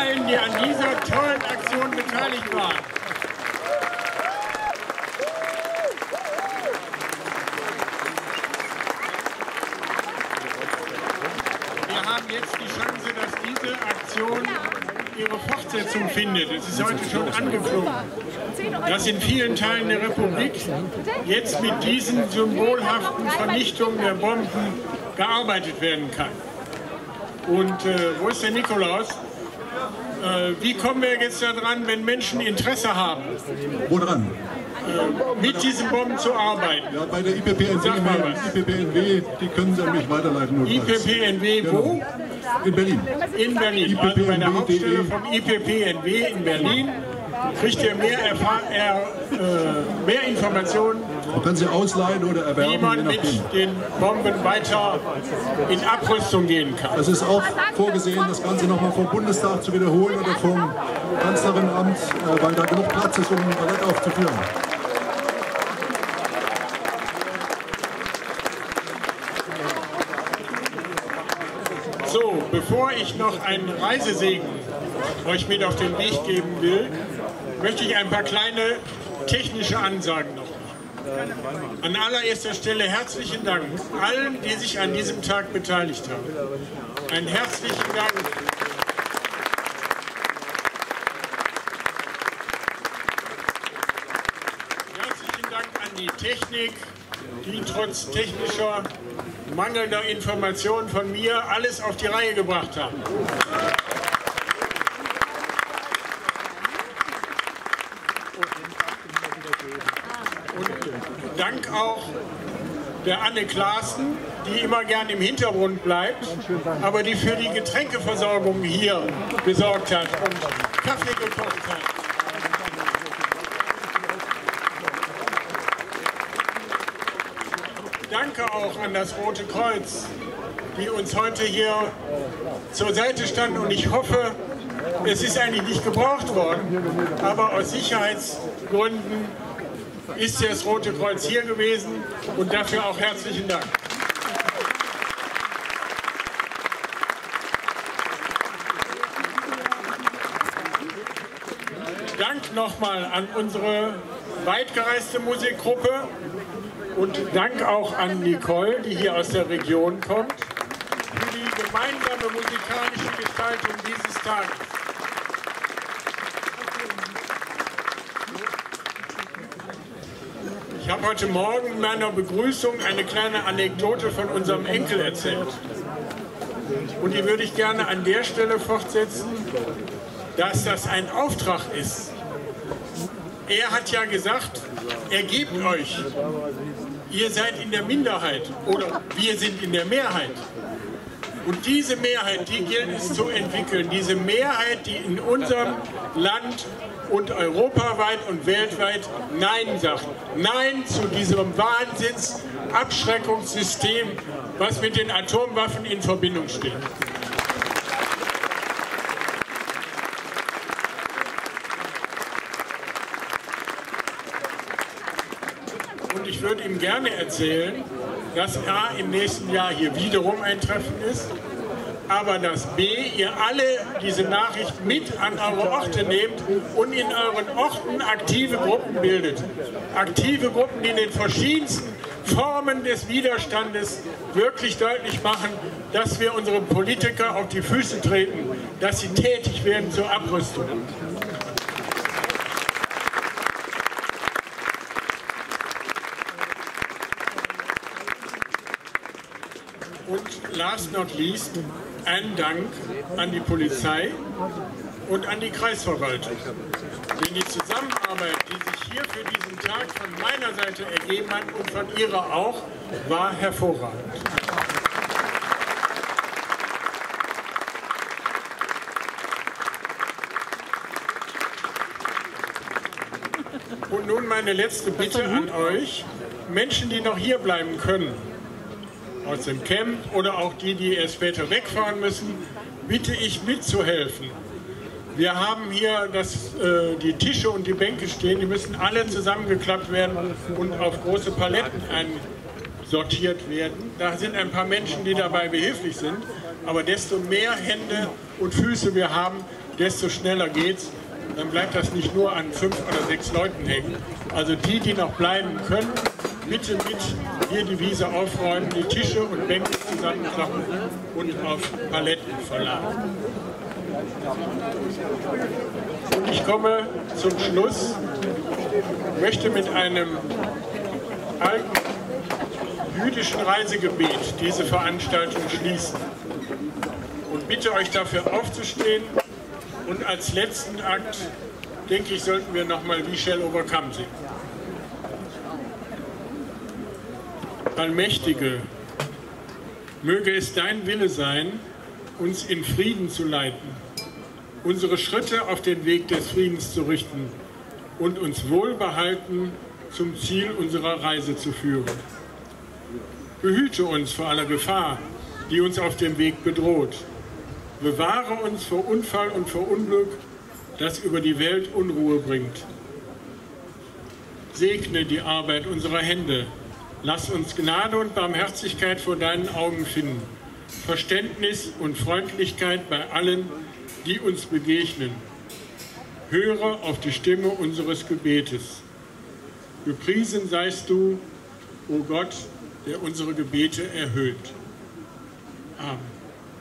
allen, die an dieser tollen Aktion beteiligt waren. Wir haben jetzt die Chance, dass diese Aktion ihre Fortsetzung findet. Es ist heute schon angeflogen, dass in vielen Teilen der Republik jetzt mit diesen symbolhaften Vernichtungen der Bomben gearbeitet werden kann. Und wo ist der Nikolaus? Wie kommen wir jetzt da dran, wenn Menschen Interesse haben? Woran? Mit diesen Bomben zu arbeiten? Ja, bei der IPPNW, die können Sie an mich weiterleiten. IPPNW wo? Genau. In Berlin. In Berlin, also bei der Hauptstelle vom IPPNW in Berlin kriegt ihr mehr Informationen, Man kann sie ausleihen oder erwerben, wie man mit den Bomben weiter in Abrüstung gehen kann. Es ist auch vorgesehen, das Ganze nochmal vom Bundestag zu wiederholen oder vom Kanzlerinnenamt, weil da genug Platz ist, um ein Ballett aufzuführen. So, bevor ich noch einen Reisesegen euch mit auf den Weg geben will, möchte ich ein paar kleine technische Ansagen noch machen. An allererster Stelle herzlichen Dank allen, die sich an diesem Tag beteiligt haben. Einen herzlichen Dank. Herzlichen Dank an die Technik, die trotz technischer mangelnder Informationen von mir alles auf die Reihe gebracht haben. Und Dank auch der Anne Klaassen, die immer gern im Hintergrund bleibt, aber die für die Getränkeversorgung hier gesorgt hat und Kaffee gekocht hat. Danke auch an das Rote Kreuz, die uns heute hier zur Seite standen, und ich hoffe, es ist eigentlich nicht gebraucht worden, aber aus Sicherheitsgründen ist das Rote Kreuz hier gewesen, und dafür auch herzlichen Dank. Dank nochmal an unsere weitgereiste Musikgruppe und Dank auch an Nicole, die hier aus der Region kommt, für die gemeinsame musikalische Gestaltung dieses Tages. Ich habe heute Morgen in meiner Begrüßung eine kleine Anekdote von unserem Enkel erzählt. Und die würde ich gerne an der Stelle fortsetzen, dass das ein Auftrag ist. Er hat ja gesagt, ergebt euch. Ihr seid in der Minderheit oder wir sind in der Mehrheit. Und diese Mehrheit, die gilt es zu entwickeln. Diese Mehrheit, die in unserem Land und europaweit und weltweit Nein sagt. Nein zu diesem Wahnsinns-Abschreckungssystem, was mit den Atomwaffen in Verbindung steht. Und ich würde ihm gerne erzählen, dass A, im nächsten Jahr hier wiederum ein Treffen ist, aber dass B, ihr alle diese Nachricht mit an eure Orte nehmt und in euren Orten aktive Gruppen bildet. Aktive Gruppen, die in den verschiedensten Formen des Widerstandes wirklich deutlich machen, dass wir unsere Politiker auf die Füße treten, dass sie tätig werden zur Abrüstung. Und last not least, ein Dank an die Polizei und an die Kreisverwaltung. Denn die Zusammenarbeit, die sich hier für diesen Tag von meiner Seite ergeben hat und von ihrer auch, war hervorragend. Und nun meine letzte Bitte an euch, Menschen, die noch hier bleiben können, aus dem Camp oder auch die, die erst später wegfahren müssen, bitte ich mitzuhelfen. Wir haben hier die Tische und die Bänke stehen, die müssen alle zusammengeklappt werden und auf große Paletten einsortiert werden. Da sind ein paar Menschen, die dabei behilflich sind, aber desto mehr Hände und Füße wir haben, desto schneller geht's. Dann bleibt das nicht nur an 5 oder 6 Leuten hängen. Also die, die noch bleiben können, bitte mit hier die Wiese aufräumen, die Tische und Bänke zusammenklappen und auf Paletten verladen. Und ich komme zum Schluss, möchte mit einem alten jüdischen Reisegebet diese Veranstaltung schließen und bitte euch dafür aufzustehen. Und als letzten Akt, denke ich, sollten wir nochmal We Shall Overcome singen. Allmächtige, möge es dein Wille sein, uns in Frieden zu leiten, unsere Schritte auf den Weg des Friedens zu richten und uns wohlbehalten zum Ziel unserer Reise zu führen. Behüte uns vor aller Gefahr, die uns auf dem Weg bedroht. Bewahre uns vor Unfall und vor Unglück, das über die Welt Unruhe bringt. Segne die Arbeit unserer Hände. Lass uns Gnade und Barmherzigkeit vor deinen Augen finden, Verständnis und Freundlichkeit bei allen, die uns begegnen. Höre auf die Stimme unseres Gebetes. Gepriesen seist du, o Gott, der unsere Gebete erhört. Amen.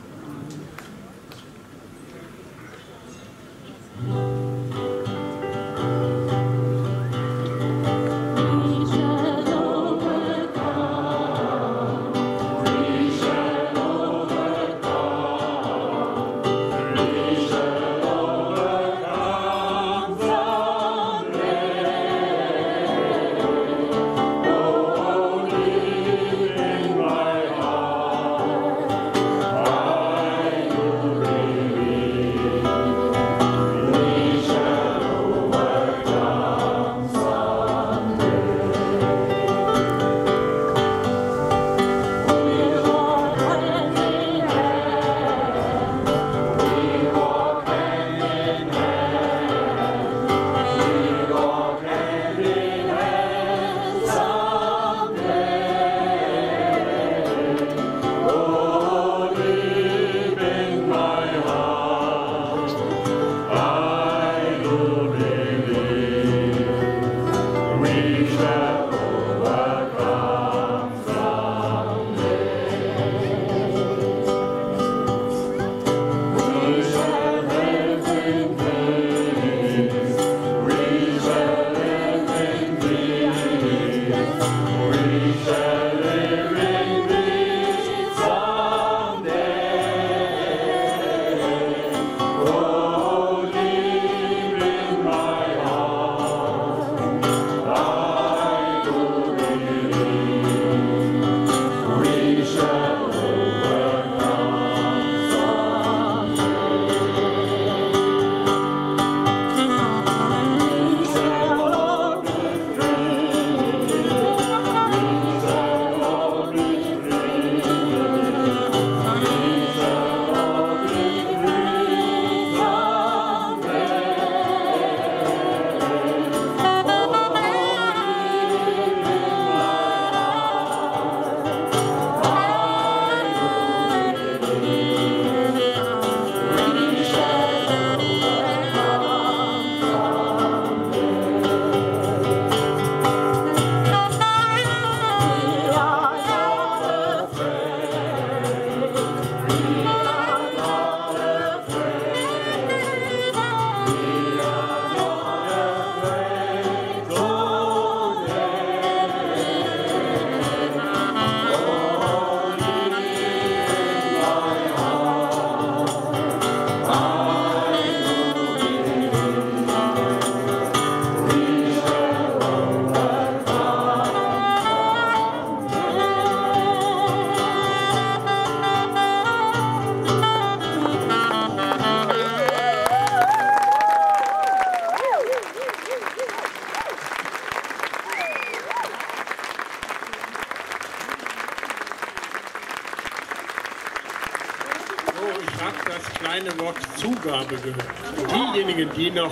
Ich habe das kleine Wort Zugabe gehört. Diejenigen, die noch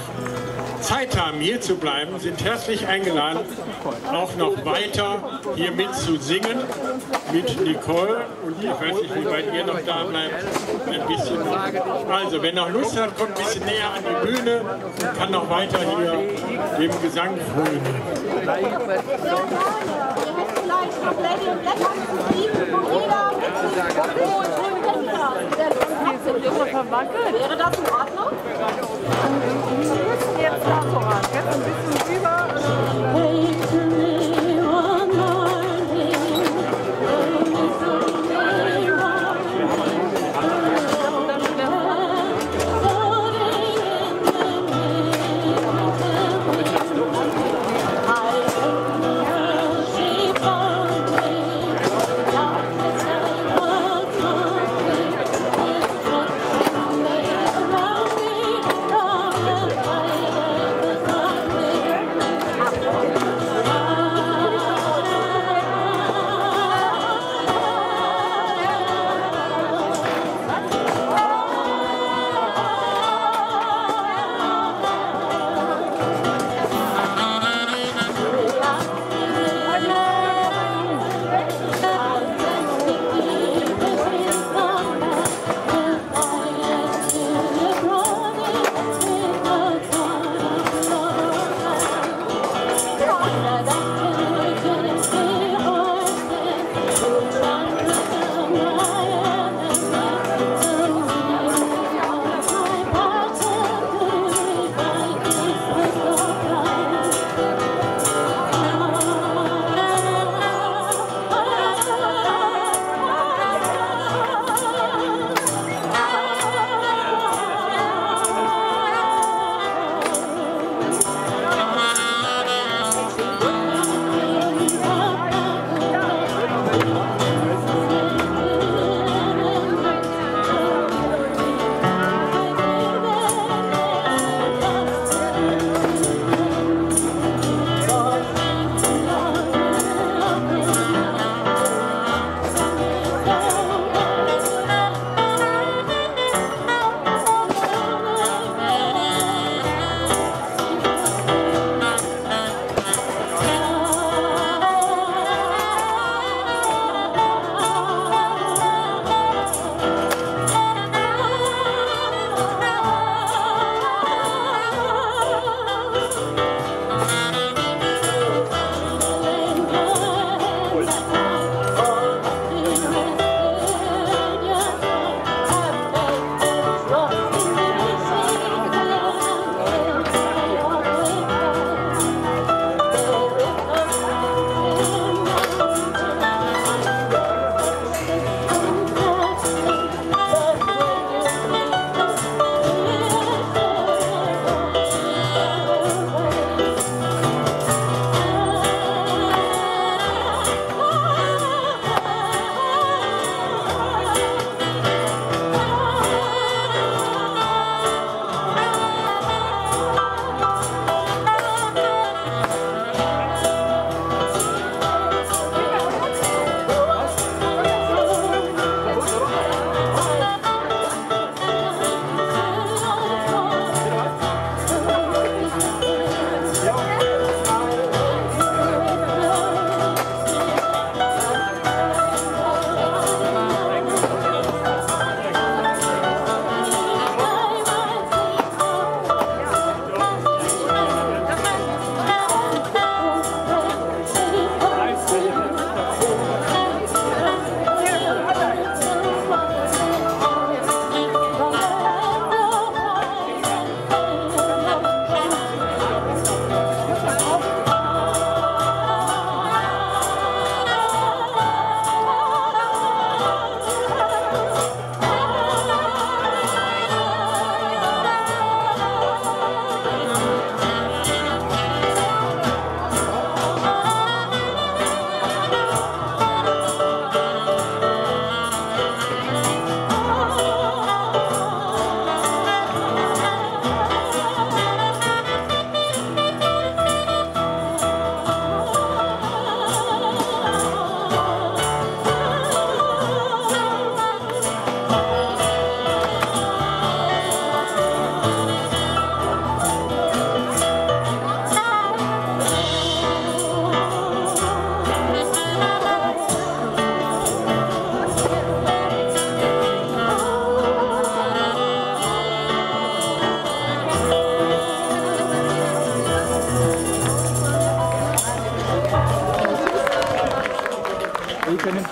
Zeit haben, hier zu bleiben, sind herzlich eingeladen, auch noch weiter hier mit zu singen. mit Nicole und ich weiß nicht, wie weit ihr noch da bleibt, ein bisschen. Also, wenn ihr Lust habt, kommt ein bisschen näher an die Bühne und kann noch weiter hier dem Gesang frönen. Vielleicht noch Lady und Black anzuziehen, wo jeder wäre das in Ordnung? Wir müssen jetzt da voran, jetzt ein bisschen rüber. Oh,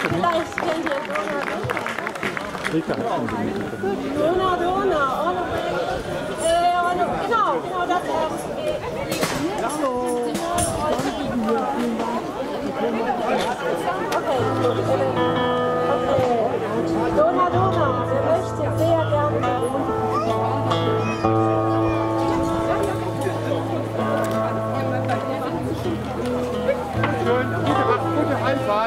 Vielleicht kennt ihr Dona Dona. Genau, das ist. Okay. Dona, wer möchte sehr gerne. Gute Heimfahrt.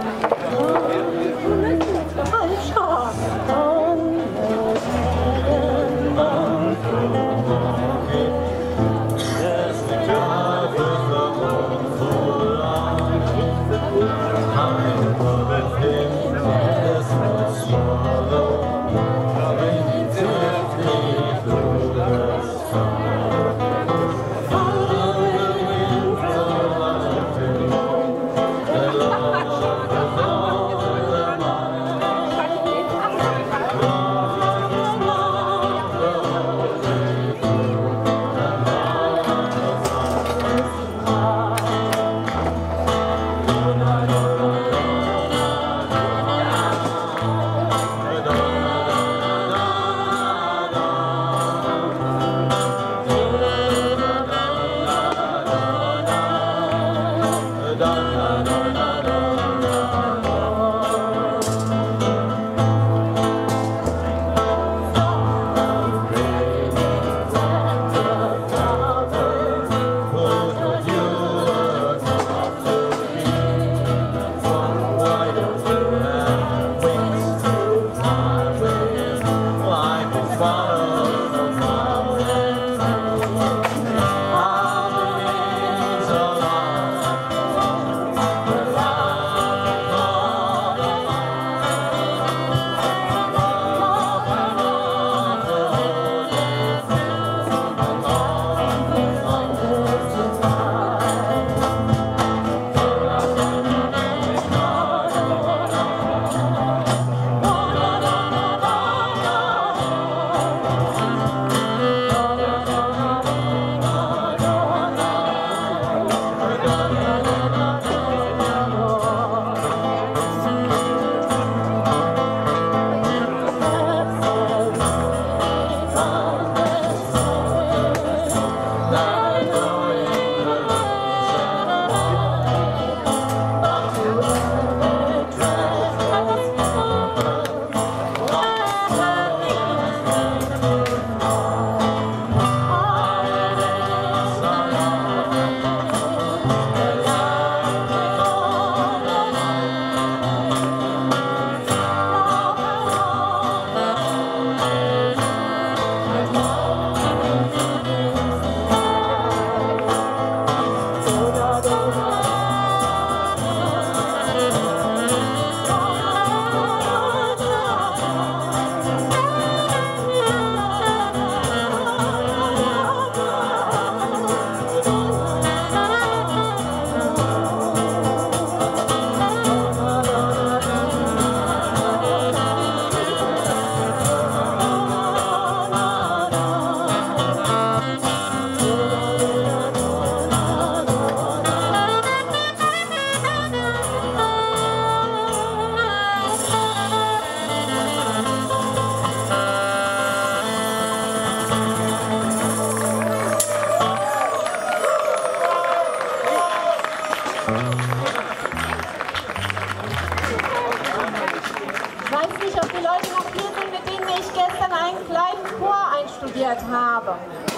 Ich weiß nicht, ob die Leute noch hier sind, mit denen ich gestern einen kleinen Chor einstudiert habe.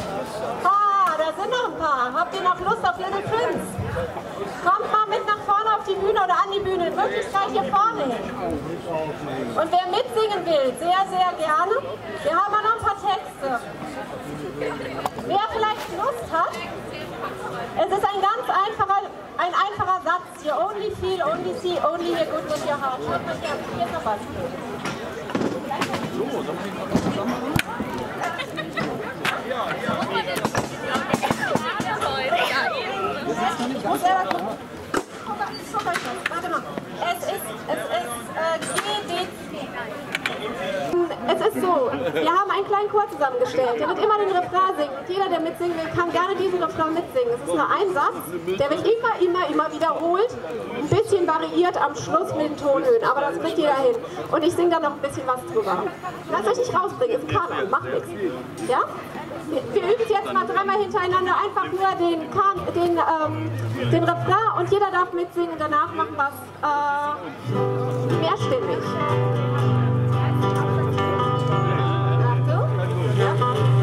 Ah, da sind noch ein paar. Habt ihr noch Lust auf Little Prince? Kommt mal mit nach vorne auf die Bühne oder an die Bühne. In Wirklichkeit hier vorne hin. Und wer mitsingen will, sehr, sehr gerne. Wir haben noch ein paar Texte. Wer vielleicht Lust hat, es ist ein ganz einfacher Satz. You only feel, only see, only hear good with your heart. Schaut mal hier ist noch was. Ich muss selber gucken. Warte mal. Es ist GD. Es ist so, Wir haben einen kleinen Chor zusammengestellt, der wird immer den Refrain singen. Und jeder, der mitsingen will, kann gerne diesen Refrain mitsingen. Es ist nur ein Satz, der wird immer wiederholt. Ein bisschen variiert am Schluss mit den Tonhöhen, aber das kriegt jeder hin. Und ich singe dann noch ein bisschen was drüber. Lasst euch nicht rausbringen, ist ein Kanon, macht nichts. Ja? Wir üben es jetzt mal dreimal hintereinander, einfach nur den Refrain und jeder darf mitsingen und danach machen wir es mehrstimmig. Achtung. Ja.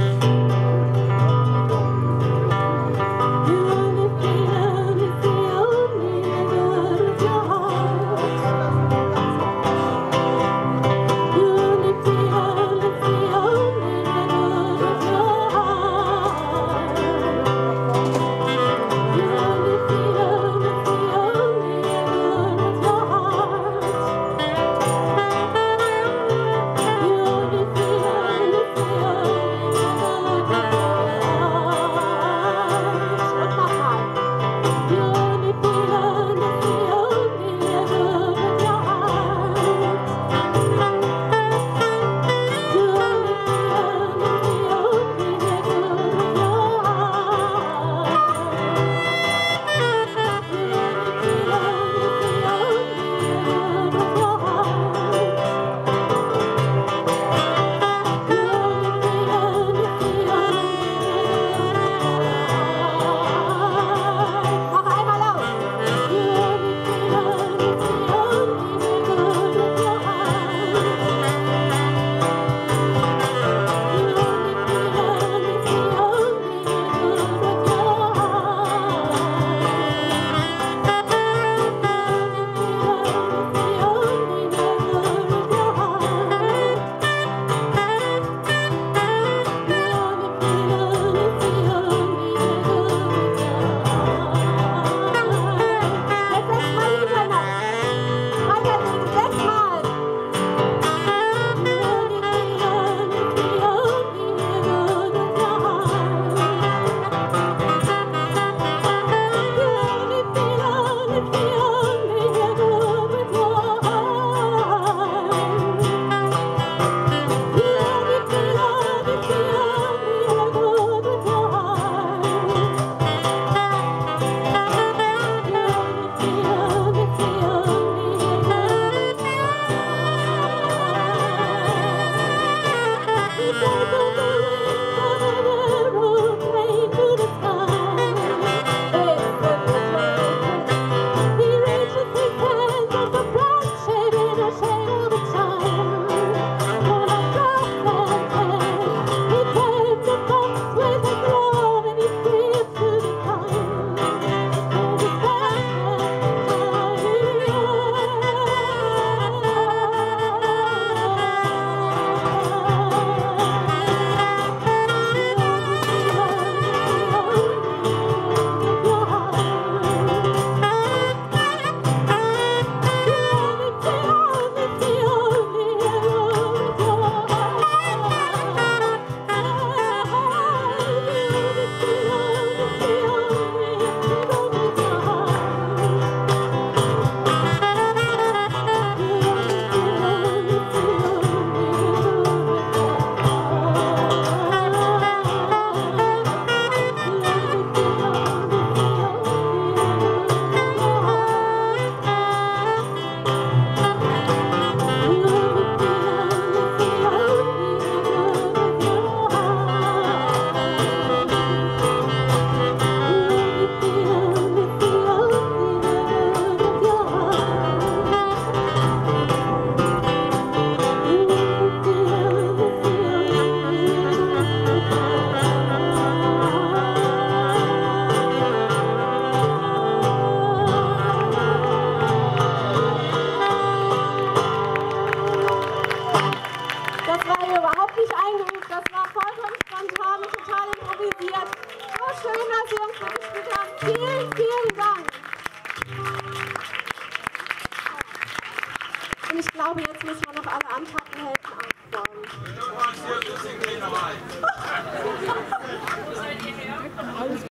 Und ich glaube, jetzt müssen wir noch alle anpacken, helfen, aufbauen.